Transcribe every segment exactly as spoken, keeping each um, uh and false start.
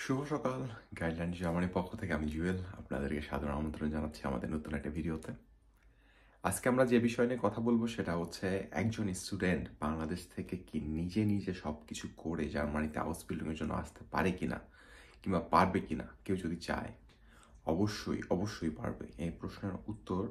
শুভ সকাল। গাইডলাইন জার্মানির পক্ষ থেকে আমি জুয়েল আপনাদেরকে সাদর আমন্ত্রণ জানাচ্ছি আমাদের নতুন একটা ভিডিওতে। আজকে আমরা যে বিষয় নিয়ে কথা বলবো সেটা হচ্ছে একজন স্টুডেন্ট বাংলাদেশ থেকে কি নিজে নিজে সব কিছু করে জার্মানিতে আউসবিল্ডিংয়ের জন্য আসতে পারে কিনা কিংবা পারবে কিনা। কেউ যদি চায় অবশ্যই অবশ্যই পারবে। এই প্রশ্নের উত্তর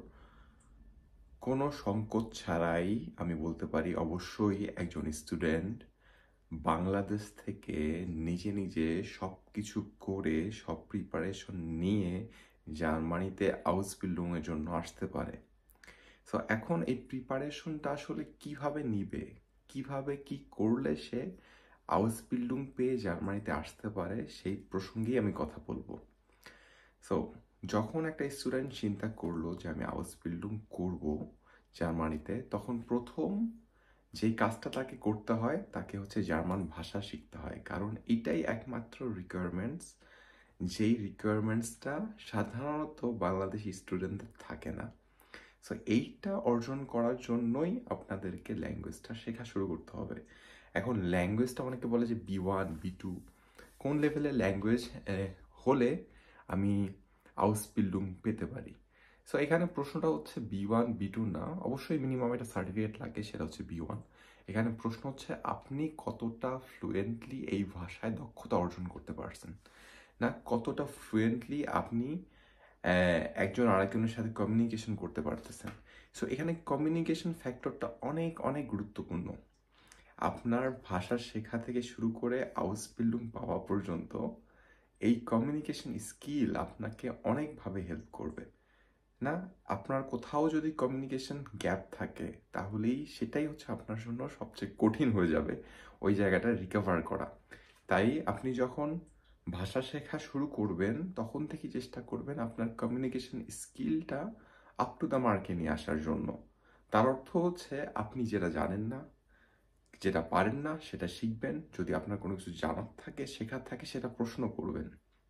কোনো সংকোচ ছাড়াই আমি বলতে পারি অবশ্যই একজন স্টুডেন্ট বাংলাদেশ থেকে নিজে নিজে সব কিছু করে সব প্রিপারেশন নিয়ে জার্মানিতে আউসবিল্ডিংয়ের জন্য আসতে পারে। সো এখন এই প্রিপারেশনটা আসলে কিভাবে নিবে, কিভাবে কি করলে সে আউসবিল্ডিং পেয়ে জার্মানিতে আসতে পারে সেই প্রসঙ্গেই আমি কথা বলবো। সো যখন একটা স্টুডেন্ট চিন্তা করলো যে আমি আউসবিল্ডিং করব জার্মানিতে, তখন প্রথম যেই কাজটা তাকে করতে হয় তাকে হচ্ছে জার্মান ভাষা শিখতে হয়, কারণ এটাই একমাত্র রিকোয়ারমেন্টস যেই রিকোয়ারমেন্টসটা সাধারণত বাংলাদেশি স্টুডেন্টদের থাকে না। সো এইটা অর্জন করার জন্যই আপনাদেরকে ল্যাঙ্গুয়েজটা শেখা শুরু করতে হবে। এখন ল্যাঙ্গুয়েজটা অনেকে বলে যে বি ওয়ান বি টু কোন লেভেলের ল্যাঙ্গুয়েজ হলে আমি আউসবিল্ডিং পেতে পারি। সো এখানে প্রশ্নটা হচ্ছে বি ওয়ান বি টু না, অবশ্যই মিনিমাম একটা সার্টিফিকেট লাগে, সেটা হচ্ছে বি ওয়ান। এখানে প্রশ্ন হচ্ছে আপনি কতটা ফ্লুয়েন্টলি এই ভাষায় দক্ষতা অর্জন করতে পারছেন, না কতটা ফ্লুয়েন্টলি আপনি একজন আরেকজনের সাথে কমিউনিকেশন করতে পারতেছেন। সো এখানে কমিউনিকেশন ফ্যাক্টরটা অনেক অনেক গুরুত্বপূর্ণ। আপনার ভাষা শেখা থেকে শুরু করে আউসবিল্ডিং পাওয়া পর্যন্ত এই কমিউনিকেশন স্কিল আপনাকে অনেকভাবে হেল্প করবে। না, আপনার কোথাও যদি কমিউনিকেশন গ্যাপ থাকে তাহলেই সেটাই হচ্ছে আপনার জন্য সবচেয়ে কঠিন হয়ে যাবে ওই জায়গাটা রিকভার করা। তাই আপনি যখন ভাষা শেখা শুরু করবেন তখন থেকে চেষ্টা করবেন আপনার কমিউনিকেশন স্কিলটা আপ টু দ্য মার্কে নিয়ে আসার জন্য। তার অর্থ হচ্ছে আপনি যেটা জানেন না, যেটা পারেন না সেটা শিখবেন। যদি আপনার কোনো কিছু জানার থাকে, শেখার থাকে, সেটা প্রশ্ন করবেন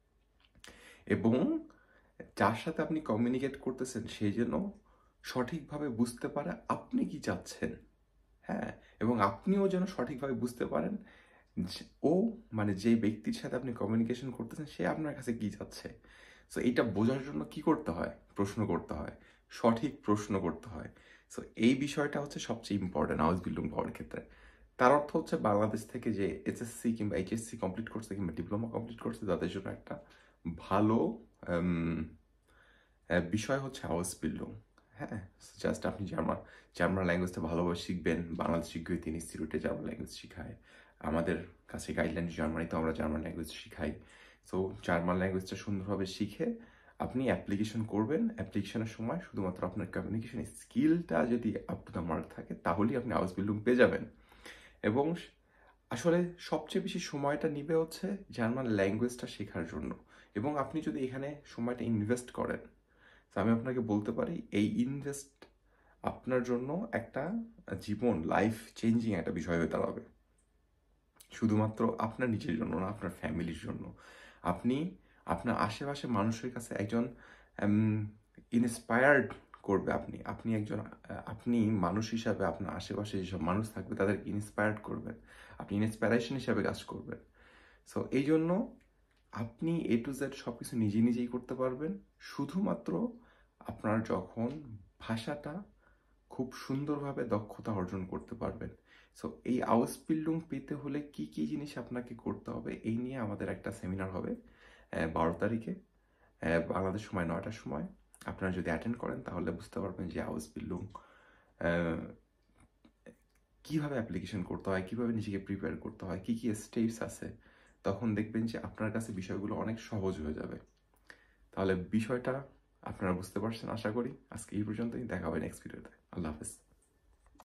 এবং যার সাথে আপনি কমিউনিকেট করতেছেন সেই যেন সঠিকভাবে বুঝতে পারে আপনি কি চাচ্ছেন। হ্যাঁ, এবং আপনিও যেন সঠিকভাবে বুঝতে পারেন ও মানে যে ব্যক্তির সাথে আপনি কমিউনিকেশন করতেছেন সে আপনার কাছে কি চাচ্ছে। সো এইটা বোঝার জন্য কি করতে হয়? প্রশ্ন করতে হয়, সঠিক প্রশ্ন করতে হয়। সো এই বিষয়টা হচ্ছে সবচেয়ে ইম্পর্টেন্ট আউসবিল্ডিং পাওয়ার ক্ষেত্রে। তার অর্থ হচ্ছে বাংলাদেশ থেকে যে এসএসসি কিংবা এইচএসসি কমপ্লিট করছে কিংবা ডিপ্লোমা কমপ্লিট করছে তাদের জন্য একটা ভালো বিষয় হচ্ছে আউসবিল্ডিং। হ্যাঁ, জাস্ট আপনি জার্মান জার্মান ল্যাঙ্গুয়েজটা ভালোভাবে শিখবেন। বাংলাদেশ গ্রেট ইনস্টিটিউটে জার্মান ল্যাঙ্গুয়েজ শেখায়, আমাদের কাছে গাইডলাইন জার্মানিতে আমরা জার্মান ল্যাঙ্গুয়েজ শিখাই। সো জার্মান ল্যাঙ্গুয়েজটা সুন্দরভাবে শিখে আপনি অ্যাপ্লিকেশন করবেন। অ্যাপ্লিকেশনের সময় শুধুমাত্র আপনার কমিউনিকেশন স্কিলটা যদি আপ টু দ্য মার্ক থাকে তাহলেই আপনি আউসবিল্ডিং পেয়ে যাবেন। এবং আসলে সবচেয়ে বেশি সময়টা নিবে হচ্ছে জার্মান ল্যাঙ্গুয়েজটা শেখার জন্য। এবং আপনি যদি এখানে সময়টা ইনভেস্ট করেন, আমি আপনাকে বলতে পারি এই ইনভেস্ট আপনার জন্য একটা জীবন লাইফ চেঞ্জিং একটা বিষয় হয়ে দাঁড়াবে। শুধুমাত্র আপনার নিজের জন্য না, আপনার ফ্যামিলির জন্য। আপনি আপনার আশেপাশে মানুষের কাছে একজন ইন্সপায়ার্ড করবে। আপনি আপনি একজন আপনি মানুষ হিসাবে আপনার আশেপাশে যেসব মানুষ থাকবে তাদেরকে ইন্সপায়ার্ড করবেন, আপনি ইন্সপায়ারেশন হিসাবে কাজ করবেন। সো এই জন্য আপনি এ টু জেড সব কিছু নিজে নিজেই করতে পারবেন শুধুমাত্র আপনার যখন ভাষাটা খুব সুন্দরভাবে দক্ষতা অর্জন করতে পারবেন। সো এই আউসবিল্ডিং পেতে হলে কি কি জিনিস আপনাকে করতে হবে এই নিয়ে আমাদের একটা সেমিনার হবে বারো তারিখে বাংলাদেশ সময় নয়টার সময়। আপনারা যদি অ্যাটেন্ড করেন তাহলে বুঝতে পারবেন যে আউসবিল্ডিং কীভাবে অ্যাপ্লিকেশন করতে হয়, কীভাবে নিজেকে প্রিপেয়ার করতে হয়, কী কী স্টেপস আছে। তখন দেখবেন যে আপনার কাছে বিষয়গুলো অনেক সহজ হয়ে যাবে। তাহলে বিষয়টা আপনারা বুঝতে পারছেন আশা করি। আজকে এই পর্যন্তই, দেখা হবে নেক্সট ভিডিওতে। আল্লাহ হাফেজ।